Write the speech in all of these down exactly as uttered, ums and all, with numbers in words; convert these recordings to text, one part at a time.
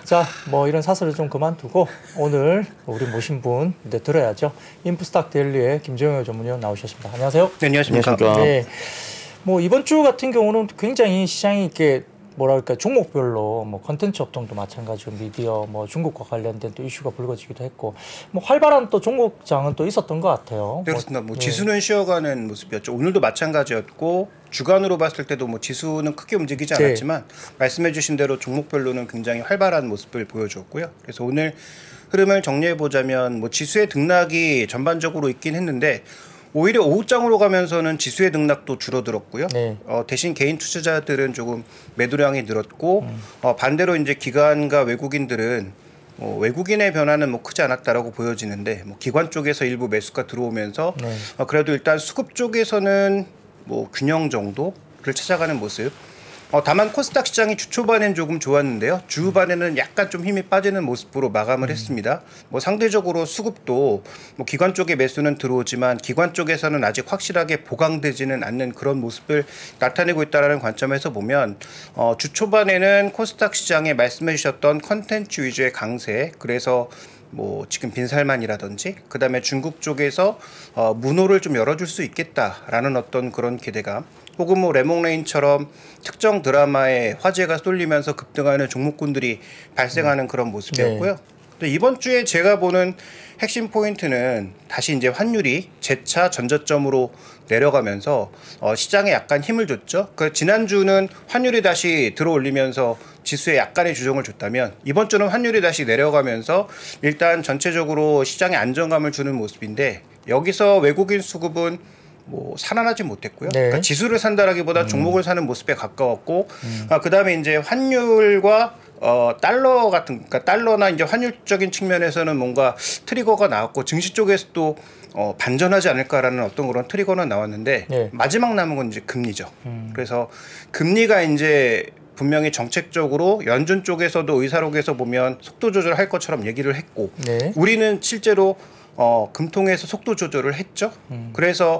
자, 뭐 이런 사설을 좀 그만두고 오늘 우리 모신 분 이제 들어야죠. 인프스탁 데일리의 김정효 전문위원 나오셨습니다. 안녕하세요. 네, 안녕하십니까. 네, 뭐 이번 주 같은 경우는 굉장히 시장이 이렇게 뭐랄까 종목별로 뭐 컨텐츠 업종도 마찬가지고 미디어 뭐 중국과 관련된 또 이슈가 불거지기도 했고 뭐 활발한 또 종목장은 또 있었던 것 같아요. 네, 그렇습니다. 뭐, 뭐 네. 지수는 쉬어가는 모습이었죠. 오늘도 마찬가지였고 주간으로 봤을 때도 뭐 지수는 크게 움직이지 않았지만 네. 말씀해주신 대로 종목별로는 굉장히 활발한 모습을 보여주었고요. 그래서 오늘 흐름을 정리해 보자면 뭐 지수의 등락이 전반적으로 있긴 했는데. 오히려 오후장으로 가면서는 지수의 등락도 줄어들었고요. 네. 어, 대신 개인 투자자들은 조금 매도량이 늘었고 음. 어, 반대로 이제 기관과 외국인들은 어, 외국인의 변화는 뭐 크지 않았다라고 보여지는데 뭐 기관 쪽에서 일부 매수가 들어오면서 네. 어, 그래도 일단 수급 쪽에서는 뭐 균형 정도를 찾아가는 모습. 어, 다만 코스닥 시장이 주 초반엔 조금 좋았는데요. 주 후반에는 약간 좀 힘이 빠지는 모습으로 마감을 음. 했습니다. 뭐 상대적으로 수급도 뭐 기관 쪽의 매수는 들어오지만 기관 쪽에서는 아직 확실하게 보강되지는 않는 그런 모습을 나타내고 있다는 관점에서 보면 어, 주 초반에는 코스닥 시장에 말씀해 주셨던 컨텐츠 위주의 강세, 그래서 뭐 지금 빈살만이라든지 그 다음에 중국 쪽에서 어, 문호를 좀 열어줄 수 있겠다라는 어떤 그런 기대감, 혹은 뭐 레몽레인처럼 특정 드라마에 화제가 쏠리면서 급등하는 종목군들이 발생하는 그런 모습이었고요. 네. 이번 주에 제가 보는 핵심 포인트는 다시 이제 환율이 재차 전저점으로 내려가면서 어, 시장에 약간 힘을 줬죠. 그 지난주는 환율이 다시 들어올리면서 지수에 약간의 주정을 줬다면 이번 주는 환율이 다시 내려가면서 일단 전체적으로 시장에 안정감을 주는 모습인데, 여기서 외국인 수급은 뭐 살아나지 못했고요. 네. 그러니까 지수를 산다라기보다 음. 종목을 사는 모습에 가까웠고, 음. 아, 그다음에 이제 환율과 어, 달러 같은, 그러니까 달러나 이제 환율적인 측면에서는 뭔가 트리거가 나왔고 증시 쪽에서도 어, 반전하지 않을까라는 어떤 그런 트리거는 나왔는데 네. 마지막 남은 건 이제 금리죠. 음. 그래서 금리가 이제 분명히 정책적으로 연준 쪽에서도 의사록에서 보면 속도 조절할 것처럼 얘기를 했고 네. 우리는 실제로 어, 금통에서 속도 조절을 했죠. 음. 그래서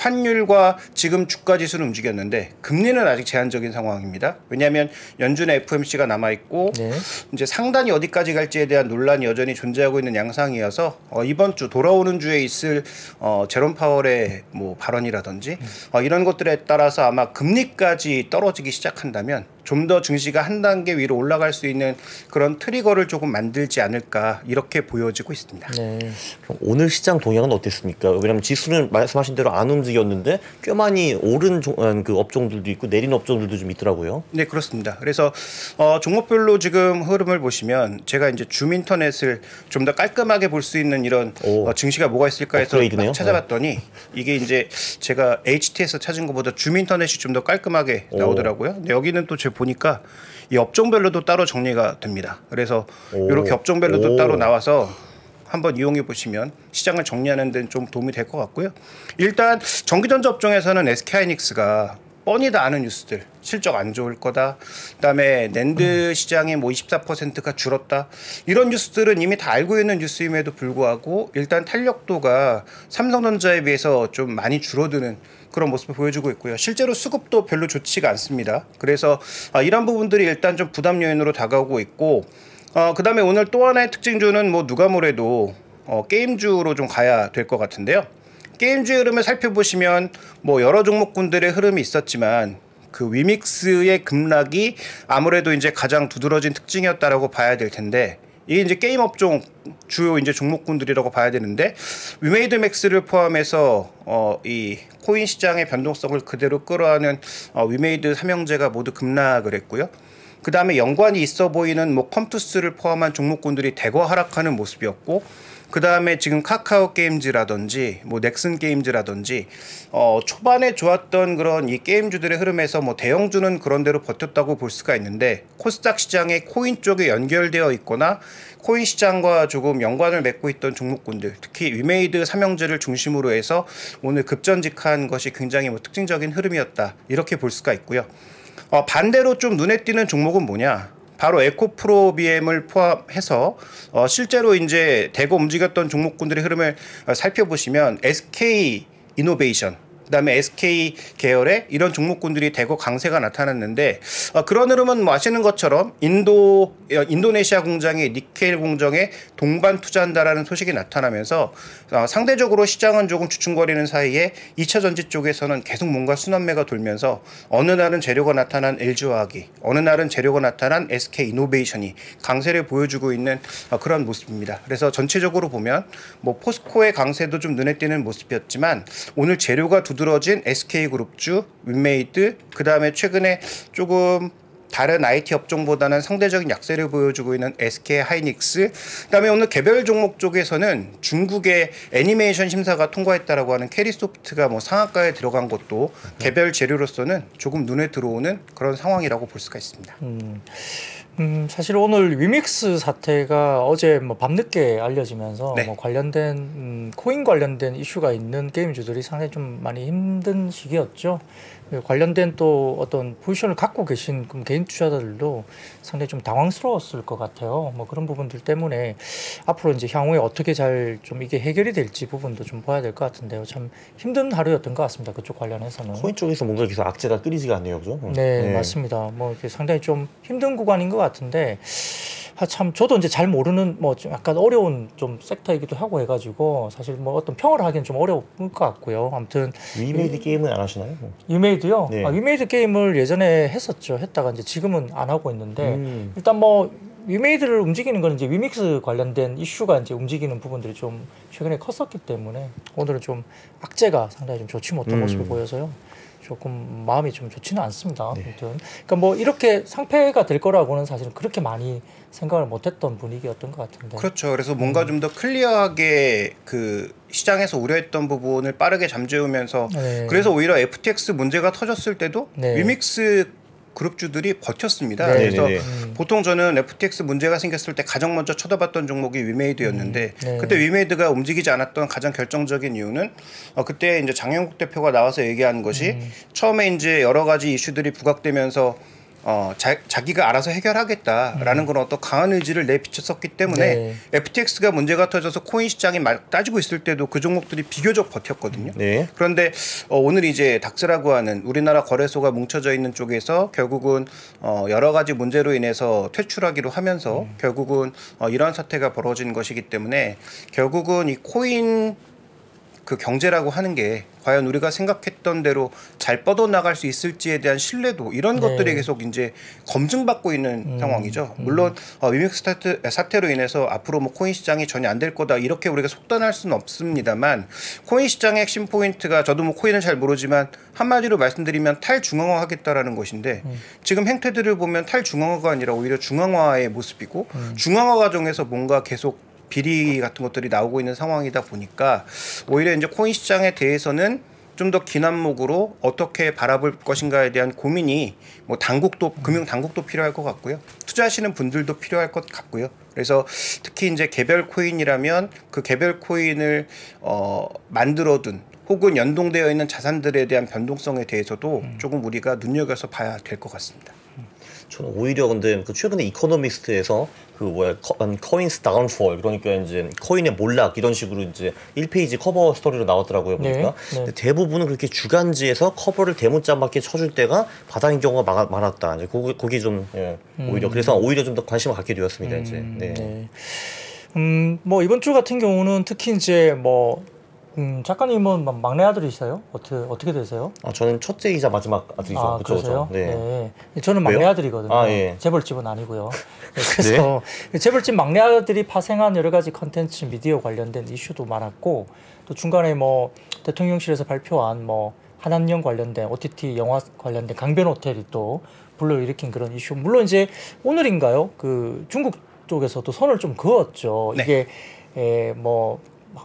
환율과 지금 주가 지수는 움직였는데 금리는 아직 제한적인 상황입니다. 왜냐하면 연준의 에프오엠씨가 남아있고 네. 이제 상단이 어디까지 갈지에 대한 논란이 여전히 존재하고 있는 양상이어서 어, 이번 주 돌아오는 주에 있을 어, 제롬 파월의 뭐 발언이라든지 음. 어, 이런 것들에 따라서 아마 금리까지 떨어지기 시작한다면 좀 더 증시가 한 단계 위로 올라갈 수 있는 그런 트리거를 조금 만들지 않을까, 이렇게 보여지고 있습니다. 네. 그럼 오늘 시장 동향은 어땠습니까? 왜냐하면 지수는 말씀하신 대로 안 움직였는데 꽤 많이 오른 종, 그 업종들도 있고 내린 업종들도 좀 있더라고요. 네, 그렇습니다. 그래서 어, 종목별로 지금 흐름을 보시면 제가 이제 줌인터넷을 좀 더 깔끔하게 볼 수 있는 이런 어, 증시가 뭐가 있을까 해서 찾아봤더니 네. 이게 이제 제가 에이치티에서 찾은 것보다 줌인터넷이 좀 더 깔끔하게 오. 나오더라고요. 근데 여기는 또 제가 보니까 이 업종별로도 따로 정리가 됩니다. 그래서 오. 이렇게 업종별로도 오. 따로 나와서 한번 이용해 보시면 시장을 정리하는 데는 좀 도움이 될 것 같고요. 일단 전기전자 업종에서는 에스케이하이닉스가 뻔히 다 아는 뉴스들, 실적 안 좋을 거다, 그다음에 낸드 시장이 뭐 이십사 퍼센트가 줄었다, 이런 뉴스들은 이미 다 알고 있는 뉴스임에도 불구하고 일단 탄력도가 삼성전자에 비해서 좀 많이 줄어드는 그런 모습을 보여주고 있고요. 실제로 수급도 별로 좋지가 않습니다. 그래서 아, 이런 부분들이 일단 좀 부담 요인으로 다가오고 있고, 어, 그 다음에 오늘 또 하나의 특징주는 뭐 누가 뭐래도 어, 게임주로 좀 가야 될 것 같은데요. 게임주의 흐름을 살펴보시면 뭐 여러 종목군들의 흐름이 있었지만 그 위믹스의 급락이 아무래도 이제 가장 두드러진 특징이었다라고 봐야 될 텐데, 이게 이제 게임 업종 주요 이제 종목군들이라고 봐야 되는데, 위메이드 맥스를 포함해서 어, 이 코인 시장의 변동성을 그대로 끌어안은 어, 위메이드 삼형제가 모두 급락을 했고요. 그 다음에 연관이 있어 보이는 뭐 컴투스를 포함한 종목군들이 대거 하락하는 모습이었고, 그 다음에 지금 카카오 게임즈라든지 뭐 넥슨 게임즈라든지 어, 초반에 좋았던 그런 이 게임주들의 흐름에서 뭐 대형주는 그런 대로 버텼다고 볼 수가 있는데, 코스닥 시장의 코인 쪽에 연결되어 있거나 코인 시장과 조금 연관을 맺고 있던 종목군들, 특히 위메이드 삼형제를 중심으로 해서 오늘 급전직한 것이 굉장히 뭐 특징적인 흐름이었다, 이렇게 볼 수가 있고요. 어, 반대로 좀 눈에 띄는 종목은 뭐냐? 바로 에코프로비엠을 포함해서 어, 실제로 이제 대거 움직였던 종목군들의 흐름을 어, 살펴보시면 에스케이 이노베이션, 그다음에 에스케이 계열의 이런 종목군들이 대거 강세가 나타났는데 어, 그런 흐름은 뭐 아시는 것처럼 인도 인도네시아 공장이 니켈 공정에 동반 투자한다라는 소식이 나타나면서 어, 상대적으로 시장은 조금 주춤거리는 사이에 이 차 전지 쪽에서는 계속 뭔가 순환매가 돌면서 어느 날은 재료가 나타난 엘지화학이 어느 날은 재료가 나타난 에스케이이노베이션이 강세를 보여주고 있는 어, 그런 모습입니다. 그래서 전체적으로 보면 뭐 포스코의 강세도 좀 눈에 띄는 모습이었지만 오늘 재료가 두드러진 에스케이그룹주, 윈메이드, 그 다음에 최근에 조금 다른 아이티 업종보다는 상대적인 약세를 보여주고 있는 에스케이하이닉스, 그다음에 오늘 개별 종목 쪽에서는 중국의 애니메이션 심사가 통과했다라고 하는 캐리소프트가 뭐 상한가에 들어간 것도 개별 재료로서는 조금 눈에 들어오는 그런 상황이라고 볼 수가 있습니다. 음. 음, 사실 오늘 위믹스 사태가 어제 뭐 밤늦게 알려지면서 네. 뭐 관련된 음, 코인 관련된 이슈가 있는 게임주들이 상당히 좀 많이 힘든 시기였죠. 관련된 또 어떤 포지션을 갖고 계신 개인 투자자들도 상당히 좀 당황스러웠을 것 같아요. 뭐 그런 부분들 때문에 앞으로 이제 향후에 어떻게 잘 좀 이게 해결이 될지 부분도 좀 봐야 될 것 같은데요. 참 힘든 하루였던 것 같습니다. 그쪽 관련해서는. 코인 쪽에서 뭔가 계속 악재가 끊이지가 않네요, 그죠? 네, 네. 맞습니다. 뭐 이렇게 상당히 좀 힘든 구간인 것 같은데, 아, 참 저도 이제 잘 모르는 뭐 좀 약간 어려운 좀 섹터이기도 하고 해가지고 사실 뭐 어떤 평을 하기는 좀 어려울 것 같고요. 아무튼 위메이드 게임은 안 하시나요? 위메이드요. 네. 아, 위메이드 게임을 예전에 했었죠. 했다가 이제 지금은 안 하고 있는데 음. 일단 뭐 위메이드를 움직이는 건 이제 위믹스 관련된 이슈가 이제 움직이는 부분들이 좀 최근에 컸었기 때문에 오늘은 좀 악재가 상당히 좀 좋지 못한 음. 모습을 보여서요. 조금 마음이 좀 좋지는 않습니다. 네. 아무튼 그러니까 뭐 이렇게 상패가 될 거라고는 사실은 그렇게 많이 생각을 못했던 분위기였던 것 같은데. 그렇죠. 그래서 뭔가 음. 좀 더 클리어하게 그 시장에서 우려했던 부분을 빠르게 잠재우면서 네. 그래서 오히려 에프티엑스 문제가 터졌을 때도 네. 위믹스 그룹주들이 버텼습니다. 네. 그래서 네네네. 음. 보통 저는 에프티엑스 문제가 생겼을 때 가장 먼저 쳐다봤던 종목이 위메이드였는데 음. 네. 그때 위메이드가 움직이지 않았던 가장 결정적인 이유는 어, 그때 이제 장영국 대표가 나와서 얘기한 것이 음. 처음에 이제 여러 가지 이슈들이 부각되면서 어, 자, 자기가 알아서 해결하겠다라는 음. 그런 어떤 강한 의지를 내비쳤었기 때문에 네. 에프티엑스가 문제가 터져서 코인 시장이 막 따지고 있을 때도 그 종목들이 비교적 버텼거든요. 네. 그런데 어, 오늘 이제 닥스라고 하는 우리나라 거래소가 뭉쳐져 있는 쪽에서 결국은 어, 여러 가지 문제로 인해서 퇴출하기로 하면서 음. 결국은 어, 이러한 사태가 벌어진 것이기 때문에 결국은 이 코인 그 경제라고 하는 게 과연 우리가 생각했던 대로 잘 뻗어나갈 수 있을지에 대한 신뢰도 이런 네. 것들이 계속 이제 검증받고 있는 음, 상황이죠. 음. 물론 어, 위믹스 사태, 사태로 인해서 앞으로 뭐 코인 시장이 전혀 안 될 거다 이렇게 우리가 속단할 수는 없습니다만 코인 시장의 핵심 포인트가 저도 뭐 코인은 잘 모르지만 한마디로 말씀드리면 탈중앙화 하겠다라는 것인데 음. 지금 행태들을 보면 탈중앙화가 아니라 오히려 중앙화의 모습이고 음. 중앙화 과정에서 뭔가 계속 비리 같은 것들이 나오고 있는 상황이다 보니까 오히려 이제 코인 시장에 대해서는 좀 더 긴 안목으로 어떻게 바라볼 것인가에 대한 고민이 뭐 당국도 금융 당국도 필요할 것 같고요. 투자하시는 분들도 필요할 것 같고요. 그래서 특히 이제 개별 코인이라면 그 개별 코인을 어, 만들어둔 혹은 연동되어 있는 자산들에 대한 변동성에 대해서도 음. 조금 우리가 눈여겨서 봐야 될 것 같습니다. 저는 오히려 근데 그 최근에 이코노미스트에서 그 뭐야 코인스 다운폴 그러니까 이제 코인의 몰락 이런 식으로 이제 일 페이지 커버 스토리로 나왔더라고요 보니까. 네, 네. 대부분은 그렇게 주간지에서 커버를 대문짝맞게 쳐줄 때가 바닥인 경우가 많, 많았다. 이제 거기 거기 좀 예, 오히려 음. 그래서 오히려 좀 더 관심을 갖게 되었습니다. 음, 이제. 네. 네. 음, 뭐 이번 주 같은 경우는 특히 이제 뭐 음, 작가님은 막내 아들이세요? 어떻게 어떻게 되세요? 아 저는 첫째이자 마지막 아들이죠. 아, 그쵸, 그러세요? 그쵸. 네. 네. 저는 막내 왜요? 아들이거든요. 아, 예. 재벌집은 아니고요. 네, 그래서 재벌집 막내 아들이 파생한 여러 가지 컨텐츠 미디어 관련된 이슈도 많았고 또 중간에 뭐 대통령실에서 발표한 뭐 한한령 관련된 오티티 영화 관련된 강변 호텔이 또 불러일으킨 그런 이슈. 물론 이제 오늘인가요? 그 중국 쪽에서도 선을 좀 그었죠. 네. 이게 에, 뭐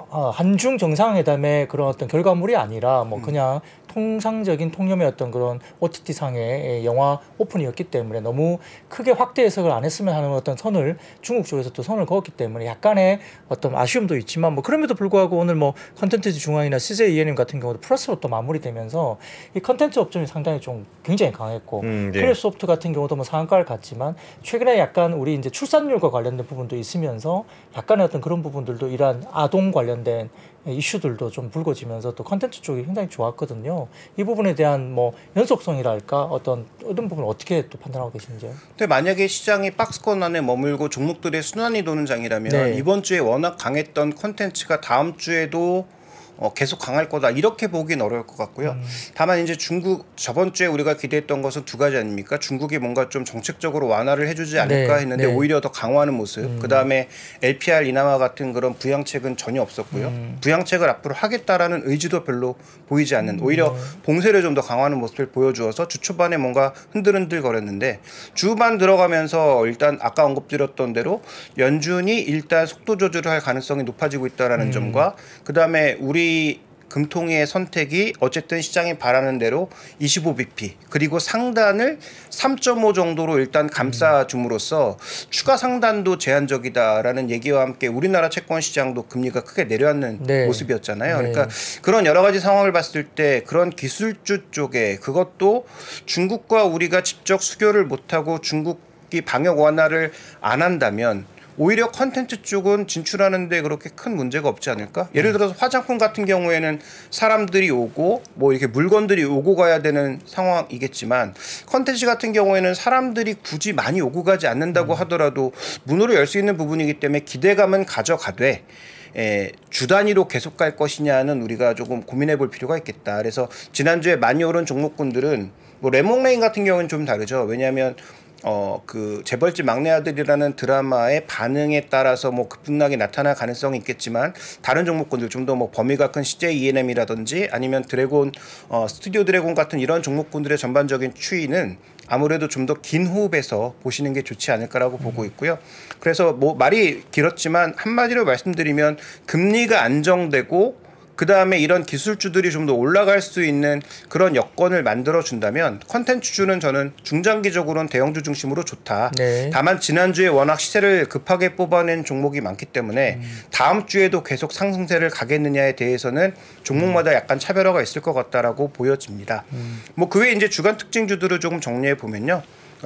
한중 정상회담의 그런 어떤 결과물이 아니라 뭐 그냥 통상적인 통념의 어떤 그런 오티티 상의 영화 오픈이었기 때문에 너무 크게 확대 해석을 안 했으면 하는 어떤 선을 중국 쪽에서 또 선을 그었기 때문에 약간의 어떤 아쉬움도 있지만 뭐 그럼에도 불구하고 오늘 뭐 컨텐츠 중앙이나 씨제이 이에ヌ엠 같은 경우도 플러스로 또 마무리되면서 이 컨텐츠 업종이 상당히 좀 굉장히 강했고 음, 네. 크랩소프트 같은 경우도 뭐 상한가를 갔지만 최근에 약간 우리 이제 출산율과 관련된 부분도 있으면서 약간의 어떤 그런 부분들도 이러한 아동 관련된 이슈들도 좀 불거지면서 또 컨텐츠 쪽이 굉장히 좋았거든요. 이 부분에 대한 뭐 연속성이랄까 어떤 이런 부분 어떻게 또 판단하고 계신지요? 근데 만약에 시장이 박스권 안에 머물고 종목들의 순환이 도는 장이라면 네. 이번 주에 워낙 강했던 컨텐츠가 다음 주에도 어, 계속 강할 거다 이렇게 보긴 어려울 것 같고요. 음. 다만 이제 중국 저번 주에 우리가 기대했던 것은 두 가지 아닙니까? 중국이 뭔가 좀 정책적으로 완화를 해주지 않을까 네, 했는데 네. 오히려 더 강화하는 모습. 음. 그 다음에 엘피알 인하와 같은 그런 부양책은 전혀 없었고요. 음. 부양책을 앞으로 하겠다라는 의지도 별로 보이지 않는. 오히려 네. 봉쇄를 좀 더 강화하는 모습을 보여주어서 주 초반에 뭔가 흔들흔들 거렸는데 주반 들어가면서 일단 아까 언급드렸던 대로 연준이 일단 속도 조절을 할 가능성이 높아지고 있다라는 음. 점과 그 다음에 우리 금통위의 선택이 어쨌든 시장이 바라는 대로 이십오 비피 그리고 상단을 삼 점 오 정도로 일단 감싸줌으로써 추가 상단도 제한적이다라는 얘기와 함께 우리나라 채권 시장도 금리가 크게 내려앉는 네. 모습이었잖아요. 네. 그러니까 그런 여러 가지 상황을 봤을 때 그런 기술주 쪽에 그것도 중국과 우리가 직접 수교를 못하고 중국이 방역 완화를 안 한다면 오히려 컨텐츠 쪽은 진출하는데 그렇게 큰 문제가 없지 않을까? 예를 들어서 화장품 같은 경우에는 사람들이 오고 뭐 이렇게 물건들이 오고 가야 되는 상황이겠지만 컨텐츠 같은 경우에는 사람들이 굳이 많이 오고 가지 않는다고 하더라도 문으로 열 수 있는 부분이기 때문에 기대감은 가져가되 에, 주 단위로 계속 갈 것이냐는 우리가 조금 고민해 볼 필요가 있겠다. 그래서 지난주에 많이 오른 종목군들은 뭐 레몬레인 같은 경우는 좀 다르죠. 왜냐하면 어, 그 재벌집 막내 아들이라는 드라마의 반응에 따라서 뭐 급등락이 나타날 가능성이 있겠지만 다른 종목군들 좀 더 뭐 범위가 큰 씨제이 이엔엠이라든지 아니면 드래곤 어, 스튜디오 드래곤 같은 이런 종목군들의 전반적인 추이는 아무래도 좀 더 긴 호흡에서 보시는 게 좋지 않을까라고 음. 보고 있고요. 그래서 뭐 말이 길었지만 한마디로 말씀드리면 금리가 안정되고 그 다음에 이런 기술주들이 좀 더 올라갈 수 있는 그런 여건을 만들어준다면 컨텐츠주는 저는 중장기적으로는 대형주 중심으로 좋다. 네. 다만 지난주에 워낙 시세를 급하게 뽑아낸 종목이 많기 때문에 음. 다음 주에도 계속 상승세를 가겠느냐에 대해서는 종목마다 약간 차별화가 있을 것 같다라고 보여집니다. 음. 뭐 그 외에 이제 주간 특징주들을 조금 정리해 보면요.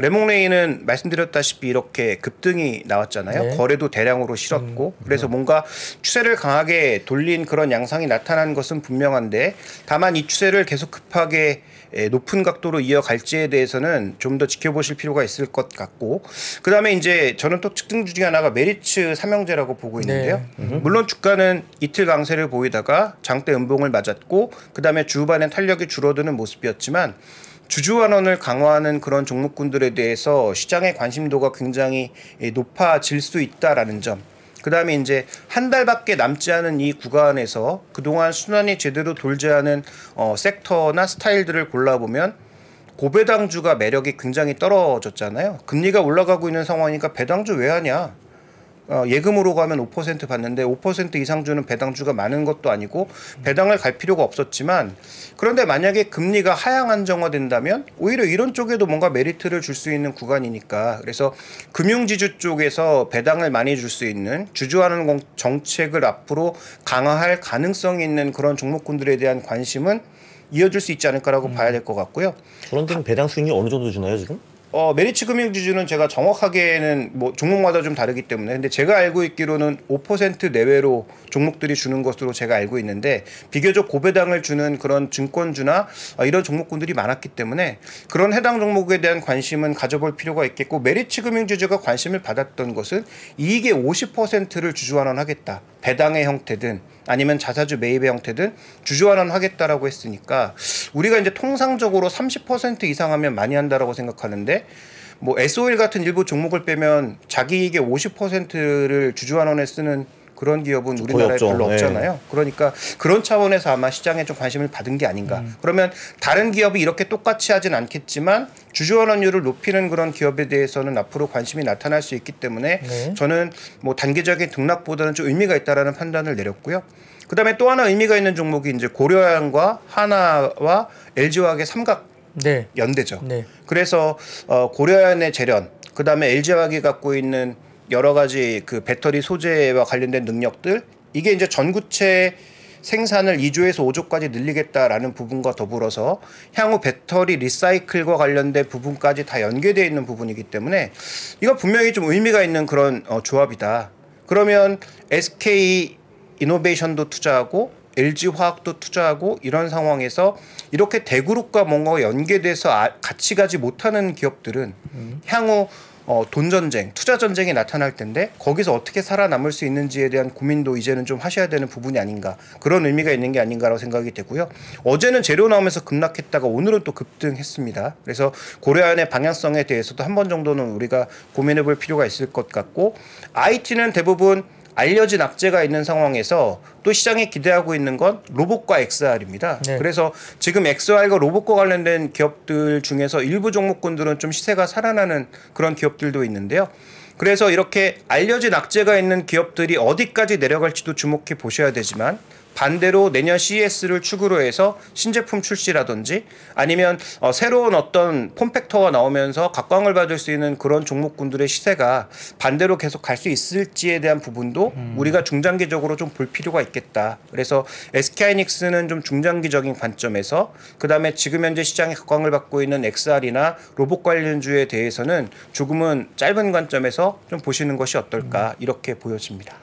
레몬레인은 말씀드렸다시피 이렇게 급등이 나왔잖아요. 네. 거래도 대량으로 실었고 음, 그래서 뭔가 추세를 강하게 돌린 그런 양상이 나타난 것은 분명한데 다만 이 추세를 계속 급하게 높은 각도로 이어갈지에 대해서는 좀 더 지켜보실 필요가 있을 것 같고 그 다음에 이제 저는 또 특징주 중에 하나가 메리츠 삼형제라고 보고 있는데요. 네. 물론 주가는 이틀 강세를 보이다가 장대 음봉을 맞았고 그 다음에 주후반에 탄력이 줄어드는 모습이었지만 주주환원을 강화하는 그런 종목군들에 대해서 시장의 관심도가 굉장히 높아질 수 있다라는 점. 그 다음에 이제 한 달밖에 남지 않은 이 구간에서 그동안 순환이 제대로 돌지 않은 어, 섹터나 스타일들을 골라보면 고배당주가 매력이 굉장히 떨어졌잖아요. 금리가 올라가고 있는 상황이니까 배당주 왜 하냐. 어, 예금으로 가면 오 퍼센트 받는데 오 퍼센트 이상 주는 배당주가 많은 것도 아니고 배당을 갈 필요가 없었지만 그런데 만약에 금리가 하향 안정화된다면 오히려 이런 쪽에도 뭔가 메리트를 줄 수 있는 구간이니까 그래서 금융지주 쪽에서 배당을 많이 줄 수 있는 주주환원 정책을 앞으로 강화할 가능성이 있는 그런 종목군들에 대한 관심은 이어질 수 있지 않을까라고 음. 봐야 될 것 같고요. 그런 데는 배당 수익이 어느 정도 주나요 지금? 어, 메리츠 금융지주는 제가 정확하게는 뭐 종목마다 좀 다르기 때문에 근데 제가 알고 있기로는 오 퍼센트 내외로 종목들이 주는 것으로 제가 알고 있는데 비교적 고배당을 주는 그런 증권주나 이런 종목군들이 많았기 때문에 그런 해당 종목에 대한 관심은 가져볼 필요가 있겠고 메리츠 금융지주가 관심을 받았던 것은 이익의 오십 퍼센트를 주주환원하겠다. 배당의 형태든 아니면 자사주 매입의 형태든 주주환원 하겠다라고 했으니까 우리가 이제 통상적으로 삼십 퍼센트 이상 하면 많이 한다라고 생각하는데 뭐 에스오엘 같은 일부 종목을 빼면 자기 이익의 오십 퍼센트를 주주환원에 쓰는 그런 기업은 우리나라에 별로 없잖아요. 네. 그러니까 그런 차원에서 아마 시장에 좀 관심을 받은 게 아닌가. 음. 그러면 다른 기업이 이렇게 똑같이 하진 않겠지만 주주환원율을 높이는 그런 기업에 대해서는 앞으로 관심이 나타날 수 있기 때문에 네. 저는 뭐 단기적인 등락보다는 좀 의미가 있다라는 판단을 내렸고요. 그다음에 또 하나 의미가 있는 종목이 이제 고려양과 하나와 엘지화학의 삼각 네. 연대죠. 네. 그래서 어, 고려양의 재련, 그다음에 엘지화학이 갖고 있는 여러 가지 그 배터리 소재와 관련된 능력들 이게 이제 전구체 생산을 이 조에서 오 조까지 늘리겠다라는 부분과 더불어서 향후 배터리 리사이클과 관련된 부분까지 다 연계되어 있는 부분이기 때문에 이거 분명히 좀 의미가 있는 그런 어, 조합이다. 그러면 에스케이 이노베이션도 투자하고 엘지화학도 투자하고 이런 상황에서 이렇게 대그룹과 뭔가 연계돼서 아, 같이 가지 못하는 기업들은 음. 향후 어, 돈 전쟁, 투자 전쟁이 나타날 텐데 거기서 어떻게 살아남을 수 있는지에 대한 고민도 이제는 좀 하셔야 되는 부분이 아닌가, 그런 의미가 있는 게 아닌가라고 생각이 되고요. 어제는 재료 나오면서 급락했다가 오늘은 또 급등했습니다. 그래서 고려아연의 방향성에 대해서도 한 번 정도는 우리가 고민해 볼 필요가 있을 것 같고, 아이티는 대부분 알려진 악재가 있는 상황에서 또 시장이 기대하고 있는 건 로봇과 엑스알입니다. 네. 그래서 지금 엑스알과 로봇과 관련된 기업들 중에서 일부 종목군들은 좀 시세가 살아나는 그런 기업들도 있는데요. 그래서 이렇게 알려진 악재가 있는 기업들이 어디까지 내려갈지도 주목해 보셔야 되지만, 반대로 내년 씨이에스를 축으로 해서 신제품 출시라든지 아니면 어, 새로운 어떤 폼팩터가 나오면서 각광을 받을 수 있는 그런 종목군들의 시세가 반대로 계속 갈 수 있을지에 대한 부분도 음. 우리가 중장기적으로 좀 볼 필요가 있겠다. 그래서 에스케이하이닉스는 좀 중장기적인 관점에서, 그 다음에 지금 현재 시장에 각광을 받고 있는 엑스알이나 로봇 관련주에 대해서는 조금은 짧은 관점에서 좀 보시는 것이 어떨까, 음. 이렇게 보여집니다.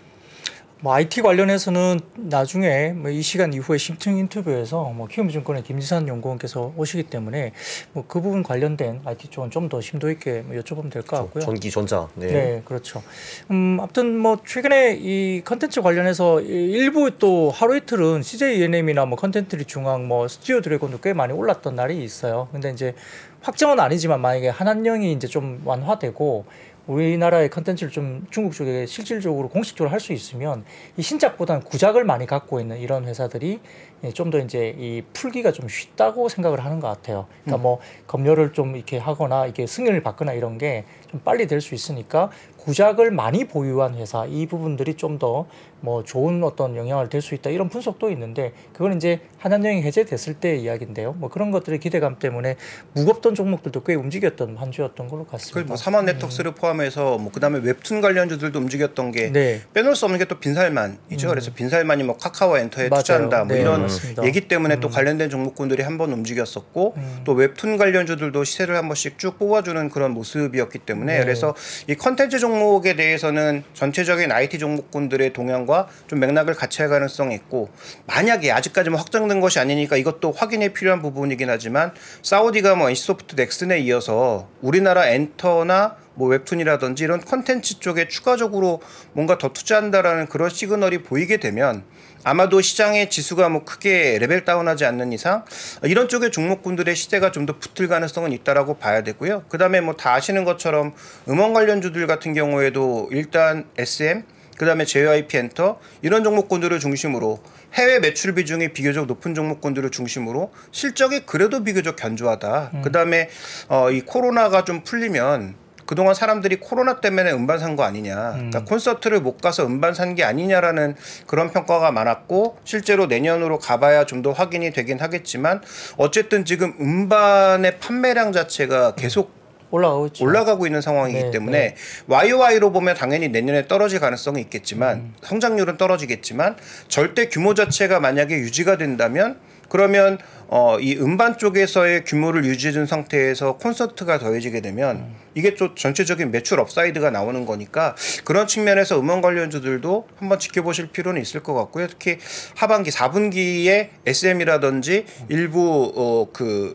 뭐 아이티 관련해서는 나중에 뭐 이 시간 이후에 심층 인터뷰에서 뭐 키움증권의 김지산 연구원께서 오시기 때문에 뭐 그 부분 관련된 아이티 쪽은 좀 더 심도 있게 뭐 여쭤보면 될 것 같고요. 전기, 전자. 네. 네, 그렇죠. 음, 아무튼 뭐 최근에 이 컨텐츠 관련해서 일부 또 하루 이틀은 씨제이이엔엠이나 뭐 컨텐츠 중앙 뭐 스튜디오 드래곤도 꽤 많이 올랐던 날이 있어요. 근데 이제 확정은 아니지만 만약에 한한령이 이제 좀 완화되고 우리나라의 컨텐츠를 좀 중국 쪽에 실질적으로 공식적으로 할 수 있으면 이 신작보다는 구작을 많이 갖고 있는 이런 회사들이 좀 더 이제 이 풀기가 좀 쉽다고 생각을 하는 것 같아요. 그러니까 음. 뭐 검열을 좀 이렇게 하거나 이게 승인을 받거나 이런 게 좀 빨리 될 수 있으니까 구작을 많이 보유한 회사, 이 부분들이 좀 더 뭐 좋은 어떤 영향을 될 수 있다, 이런 분석도 있는데, 그건 이제 한한령이 해제됐을 때의 이야기인데요. 뭐 그런 것들의 기대감 때문에 무겁던 종목들도 꽤 움직였던 한 주였던 걸로 같습니다. 뭐 삼원 네트워크스를 음. 포함해서 뭐 그다음에 웹툰 관련주들도 움직였던 게 네. 빼놓을 수 없는 게 또 빈살만이죠. 음. 그래서 빈살만이 뭐 카카오 엔터에 맞아요. 투자한다 뭐 네, 이런 맞습니다. 얘기 때문에 음. 또 관련된 종목군들이 한번 움직였었고 음. 또 웹툰 관련주들도 시세를 한 번씩 쭉 뽑아주는 그런 모습이었기 때문에 네. 그래서 이 컨텐츠 종목에 대해서는 전체적인 아이티 종목군들의 동향과 좀 맥락을 같이 할 가능성이 있고, 만약에 아직까지 뭐 확정된 것이 아니니까 이것도 확인이 필요한 부분이긴 하지만, 사우디가 뭐 엔씨소프트 넥슨에 이어서 우리나라 엔터나 뭐 웹툰이라든지 이런 컨텐츠 쪽에 추가적으로 뭔가 더 투자한다라는 그런 시그널이 보이게 되면 아마도 시장의 지수가 뭐 크게 레벨 다운하지 않는 이상 이런 쪽의 종목군들의 시대가 좀 더 붙을 가능성은 있다라고 봐야 되고요. 그 다음에 뭐 다 아시는 것처럼 음원 관련주들 같은 경우에도 일단 에스엠, 그 다음에 제이와이피 엔터 이런 종목군들을 중심으로 해외 매출 비중이 비교적 높은 종목군들을 중심으로 실적이 그래도 비교적 견조하다. 음. 그 다음에 어, 이 코로나가 좀 풀리면 그동안 사람들이 코로나 때문에 음반 산 거 아니냐, 음. 그러니까 콘서트를 못 가서 음반 산 게 아니냐라는 그런 평가가 많았고, 실제로 내년으로 가봐야 좀 더 확인이 되긴 하겠지만 어쨌든 지금 음반의 판매량 자체가 계속 올라가고, 올라가고 있는 상황이기 네, 때문에 네. 와이오와이로 보면 당연히 내년에 떨어질 가능성이 있겠지만 음. 성장률은 떨어지겠지만 절대 규모 자체가 만약에 유지가 된다면, 그러면 어, 이 음반 쪽에서의 규모를 유지해준 상태에서 콘서트가 더해지게 되면 음. 이게 또 전체적인 매출 업사이드가 나오는 거니까, 그런 측면에서 음원 관련주들도 한번 지켜보실 필요는 있을 것 같고요. 특히 하반기 사 분기에 에스엠이라든지 음. 일부 어, 그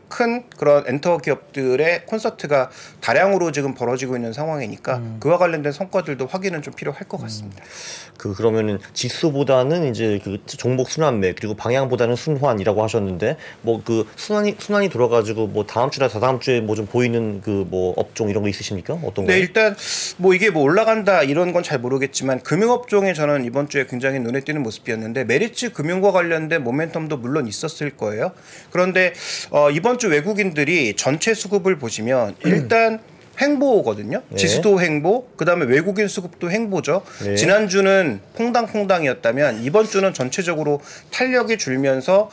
큰 그런 엔터 기업들의 콘서트가 다량으로 지금 벌어지고 있는 상황이니까 음. 그와 관련된 성과들도 확인은 좀 필요할 것 같습니다. 음. 그 그러면은 지수보다는 이제 그 종목 순환매 그리고 방향보다는 순환이라고 하셨는데, 뭐 그 순환이 순환이 돌아가지고 뭐 다음 주나 다다음 주에 뭐 좀 보이는 그 뭐 업종 이런 거 있으십니까? 어떤 거? 네, 일단 뭐 이게 뭐 올라간다 이런 건 잘 모르겠지만 금융업종에 저는 이번 주에 굉장히 눈에 띄는 모습이었는데, 메리츠 금융과 관련된 모멘텀도 물론 있었을 거예요. 그런데 어, 이번 주 외국인들이 전체 수급을 보시면 일단 횡보거든요. 네. 지수도 횡보, 그 다음에 외국인 수급도 횡보죠. 네. 지난주는 퐁당퐁당이었다면 이번 주는 전체적으로 탄력이 줄면서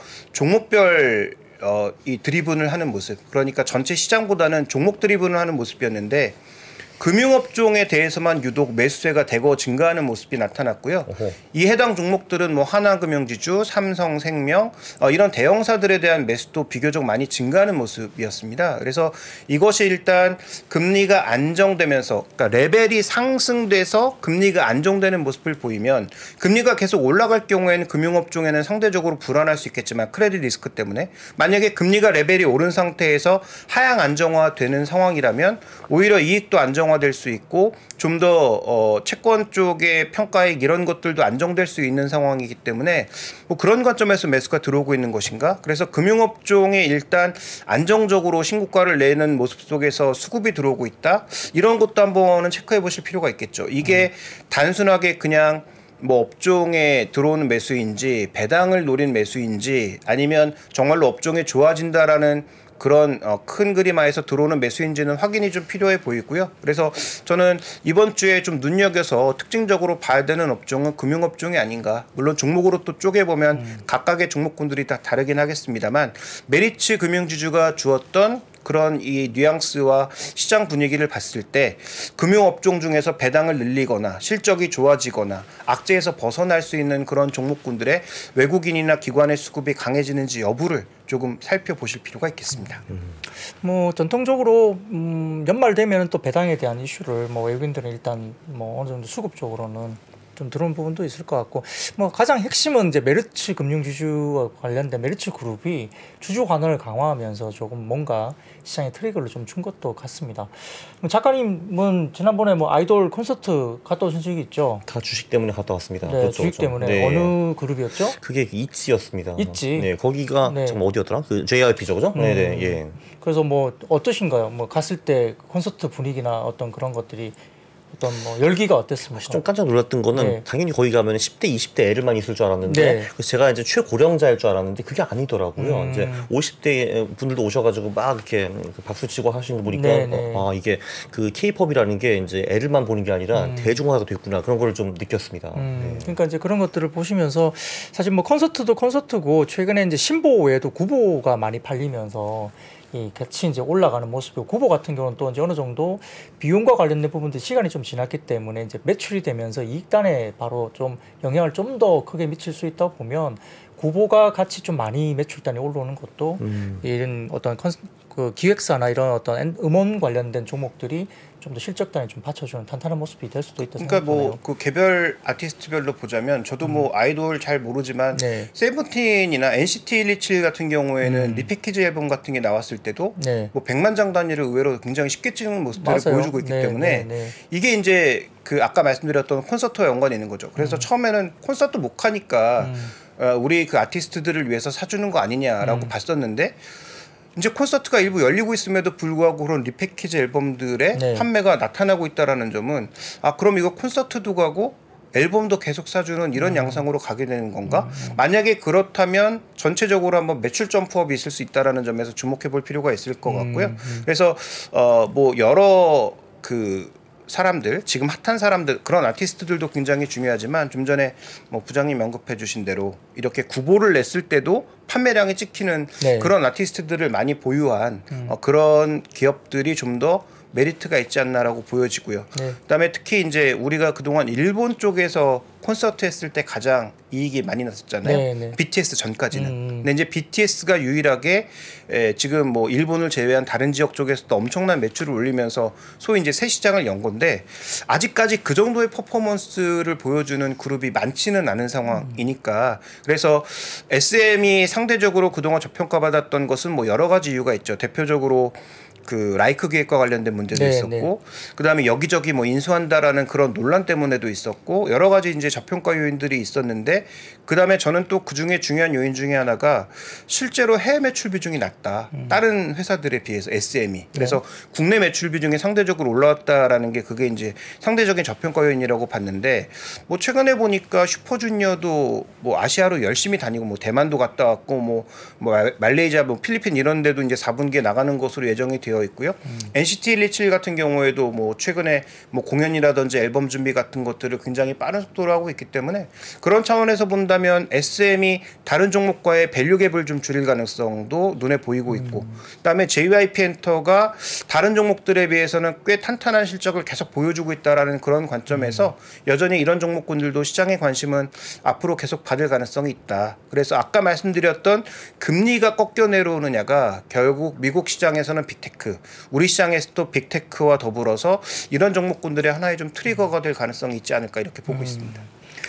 종목별 어, 이 드리븐을 하는 모습, 그러니까 전체 시장보다는 종목 드리븐을 하는 모습이었는데, 금융업종에 대해서만 유독 매수세가 대거 증가하는 모습이 나타났고요. 어허. 이 해당 종목들은 뭐 하나금융지주, 삼성생명 어, 이런 대형사들에 대한 매수도 비교적 많이 증가하는 모습이었습니다. 그래서 이것이 일단 금리가 안정되면서 그러니까 레벨이 상승돼서 금리가 안정되는 모습을 보이면 금리가 계속 올라갈 경우에는 금융업종에는 상대적으로 불안할 수 있겠지만 크레딧 리스크 때문에 만약에 금리가 레벨이 오른 상태에서 하향 안정화되는 상황이라면 오히려 이익도 안정화될 수 있고 좀 더 어, 채권 쪽의 평가액 이런 것들도 안정될 수 있는 상황이기 때문에 뭐 그런 관점에서 매수가 들어오고 있는 것인가? 그래서 금융업종에 일단 안정적으로 신고가를 내는 모습 속에서 수급이 들어오고 있다. 이런 것도 한번은 체크해 보실 필요가 있겠죠. 이게 음. 단순하게 그냥 뭐 업종에 들어오는 매수인지 배당을 노린 매수인지 아니면 정말로 업종이 좋아진다라는 그런 어, 큰 그림 하에서 들어오는 매수인지는 확인이 좀 필요해 보이고요. 그래서 저는 이번 주에 좀 눈여겨서 특징적으로 봐야 되는 업종은 금융업종이 아닌가. 물론 종목으로 또 쪼개보면 음. 각각의 종목군들이 다 다르긴 하겠습니다만 메리츠 금융지주가 주었던 그런 이 뉘앙스와 시장 분위기를 봤을 때 금융업종 중에서 배당을 늘리거나 실적이 좋아지거나 악재에서 벗어날 수 있는 그런 종목군들의 외국인이나 기관의 수급이 강해지는지 여부를 조금 살펴보실 필요가 있겠습니다. 음. 뭐 전통적으로 음, 연말 되면 또 배당에 대한 이슈를 뭐 외국인들은 일단 뭐 어느 정도 수급적으로는 좀 들어온 부분도 있을 것 같고 뭐 가장 핵심은 이제 메리츠 금융지주와 관련된 메리츠 그룹이 주주 관원을 강화하면서 조금 뭔가 시장에 트리거를 좀 준 것도 같습니다. 작가님은 지난번에 뭐 아이돌 콘서트 갔다 오신 적이 있죠? 다 주식 때문에 갔다 왔습니다. 네, 그렇죠, 주식 그렇죠. 때문에 네. 어느 그룹이었죠? 그게 있지였습니다. 있지. 네, 거기가 네. 정말 어디였더라? 그 제이아이피죠, 그죠? 음. 네, 네, 예. 그래서 뭐 어떠신가요? 뭐 갔을 때 콘서트 분위기나 어떤 그런 것들이 어떤 뭐 열기가 어땠습니까? 좀 깜짝 놀랐던 거는 네. 당연히 거기 가면 십 대, 이십 대 애들만 있을 줄 알았는데 네. 그래서 제가 이제 최고령자일 줄 알았는데 그게 아니더라고요. 음. 이제 오십 대 분들도 오셔가지고 막 이렇게 박수 치고 하시는 거 보니까 네, 네. 아 이게 그 케이팝이라는 게 이제 애들만 보는 게 아니라 음. 대중화가 됐구나 그런 걸 좀 느꼈습니다. 음, 네. 그러니까 이제 그런 것들을 보시면서 사실 뭐 콘서트도 콘서트고 최근에 이제 신보 외에도 구보가 많이 팔리면서 이 같이 이제 올라가는 모습이고 구보 같은 경우는 또 이제 어느 정도 비용과 관련된 부분들 시간이 좀 지났기 때문에 이제 매출이 되면서 이익단에 바로 좀 영향을 좀 더 크게 미칠 수 있다고 보면 구보가 같이 좀 많이 매출단이 올라오는 것도 음. 이런 어떤 컨, 그 기획사나 이런 어떤 음원 관련된 종목들이 좀 더 실적단에 좀 받쳐주는 탄탄한 모습이 될 수도 있다 그러니까 생각하네요. 뭐 그 개별 아티스트별로 보자면 저도 음. 뭐 아이돌 잘 모르지만 네. 세븐틴이나 엔시티 일이칠 같은 경우에는 음. 리패키지 앨범 같은 게 나왔을 때도 네. 뭐 백만 장 단위를 의외로 굉장히 쉽게 찍는 모습들을 맞아요. 보여주고 있기 네, 때문에 네, 네. 이게 이제 그 아까 말씀드렸던 콘서트와 연관이 있는 거죠. 그래서 음. 처음에는 콘서트 못 가니까 음. 어, 우리 그 아티스트들을 위해서 사주는 거 아니냐라고 음. 봤었는데 이제 콘서트가 일부 열리고 있음에도 불구하고 그런 리패키지 앨범들의 네. 판매가 나타나고 있다라는 점은 아 그럼 이거 콘서트도 가고 앨범도 계속 사주는 이런 음. 양상으로 가게 되는 건가? 음. 만약에 그렇다면 전체적으로 한번 매출 점프업이 있을 수 있다라는 점에서 주목해 볼 필요가 있을 것 같고요. 음. 음. 그래서 어 뭐 여러 그 사람들 지금 핫한 사람들 그런 아티스트들도 굉장히 중요하지만 좀 전에 뭐 부장님 언급해 주신 대로 이렇게 구보를 냈을 때도 판매량이 찍히는 네. 그런 아티스트들을 많이 보유한 음. 어, 그런 기업들이 좀 더 메리트가 있지 않나라고 보여지고요. 네. 그다음에 특히 이제 우리가 그동안 일본 쪽에서 콘서트 했을 때 가장 이익이 많이 났었잖아요. 네, 네. 비티에스 전까지는. 음. 근데 이제 비티에스가 유일하게 에, 지금 뭐 일본을 제외한 다른 지역 쪽에서도 엄청난 매출을 올리면서 소위 이제 새 시장을 연 건데 아직까지 그 정도의 퍼포먼스를 보여주는 그룹이 많지는 않은 상황이니까 그래서 에스엠이 상대적으로 그동안 저평가받았던 것은 뭐 여러 가지 이유가 있죠. 대표적으로 그 라이크 기획과 관련된 문제도 네, 있었고 네. 그다음에 여기저기 뭐 인수한다라는 그런 논란 때문에도 있었고 여러 가지 이제 저평가 요인들이 있었는데 그다음에 저는 또 그중에 중요한 요인 중에 하나가 실제로 해외 매출 비중이 낮다. 음. 다른 회사들에 비해서 에스엠이. 그래서 네. 국내 매출 비중이 상대적으로 올라왔다라는 게 그게 이제 상대적인 저평가 요인이라고 봤는데 뭐 최근에 보니까 슈퍼주니어도 뭐 아시아로 열심히 다니고 뭐 대만도 갔다 왔고 뭐, 뭐 말레이시아 뭐 필리핀 이런 데도 이제 사 분기에 나가는 것으로 예정이 되어 되어 있고요. 음. 엔시티 일이칠 같은 경우에도 뭐 최근에 뭐 공연이라든지 앨범 준비 같은 것들을 굉장히 빠른 속도로 하고 있기 때문에 그런 차원에서 본다면 에스엠이 다른 종목과의 밸류 갭을 좀 줄일 가능성도 눈에 보이고 있고 음. 그다음에 제이와이피엔터가 다른 종목들에 비해서는 꽤 탄탄한 실적을 계속 보여주고 있다라는 그런 관점에서 음. 여전히 이런 종목군들도 시장의 관심은 앞으로 계속 받을 가능성이 있다. 그래서 아까 말씀드렸던 금리가 꺾여 내려오느냐가 결국 미국 시장에서는 빅테크, 우리 시장에서도 빅테크와 더불어서 이런 종목군들의 하나의 좀 트리거가 될 가능성이 있지 않을까 이렇게 보고 음. 있습니다.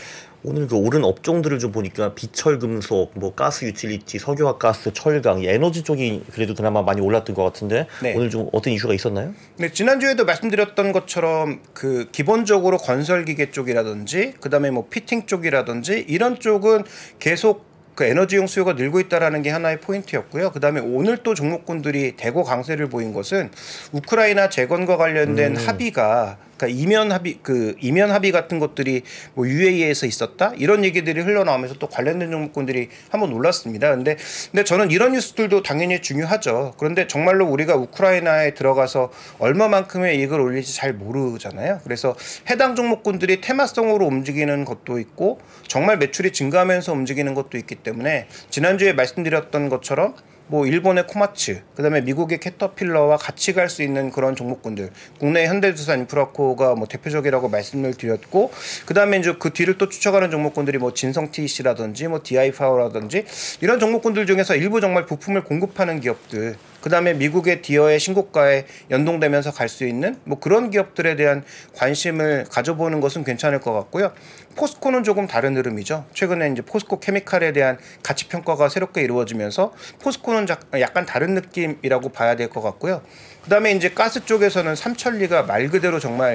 오늘 그 오른 업종들을 좀 보니까 비철금속, 뭐 가스 유틸리티, 석유화 가스, 철강, 이 에너지 쪽이 그래도 그나마 많이 올랐던 것 같은데 네. 오늘 좀 어떤 이슈가 있었나요? 네, 지난주에도 말씀드렸던 것처럼 그 기본적으로 건설기계 쪽이라든지 그다음에 뭐 피팅 쪽이라든지 이런 쪽은 계속 그 에너지용 수요가 늘고 있다라는 게 하나의 포인트였고요. 그다음에 오늘 또 종목군들이 대거 강세를 보인 것은 우크라이나 재건과 관련된 음. 합의가 그러니까 이면 합의 그 이면 합의 같은 것들이 뭐 유에이에서 있었다 이런 얘기들이 흘러나오면서 또 관련된 종목군들이 한번 놀랐습니다. 근데 근데 저는 이런 뉴스들도 당연히 중요하죠. 그런데 정말로 우리가 우크라이나에 들어가서 얼마만큼의 이익을 올릴지 잘 모르잖아요. 그래서 해당 종목군들이 테마성으로 움직이는 것도 있고 정말 매출이 증가하면서 움직이는 것도 있기 때문에 지난주에 말씀드렸던 것처럼 뭐 일본의 코마츠, 그다음에 미국의 캐터필러와 같이 갈 수 있는 그런 종목군들, 국내 현대두산 인프라코가 뭐 대표적이라고 말씀을 드렸고, 그다음에 이제 그 뒤를 또 쫓아가는 종목군들이 뭐 진성티씨라든지 뭐 디아이파워라든지 이런 종목군들 중에서 일부 정말 부품을 공급하는 기업들, 그다음에 미국의 디어의 신고가에 연동되면서 갈 수 있는 뭐 그런 기업들에 대한 관심을 가져보는 것은 괜찮을 것 같고요. 포스코는 조금 다른 흐름이죠. 최근에 이제 포스코 케미칼에 대한 가치 평가가 새롭게 이루어지면서 포스코는 약간 다른 느낌이라고 봐야 될 것 같고요. 그다음에 이제 가스 쪽에서는 삼천리가 말 그대로 정말